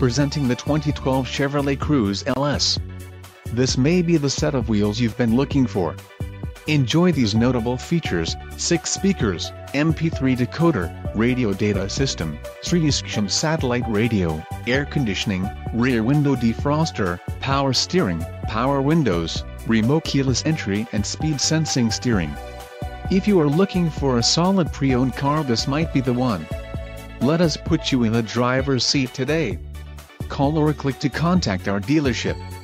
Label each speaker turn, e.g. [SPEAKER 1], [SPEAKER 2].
[SPEAKER 1] Presenting the 2012 Chevrolet Cruze LS. This may be the set of wheels you've been looking for. Enjoy these notable features: 6 speakers, MP3 decoder, radio data system, SiriusXM satellite radio, air conditioning, rear window defroster, power steering, power windows, remote keyless entry and speed sensing steering. If you are looking for a solid pre-owned car, this might be the one. Let us put you in the driver's seat today. Call or click to contact our dealership.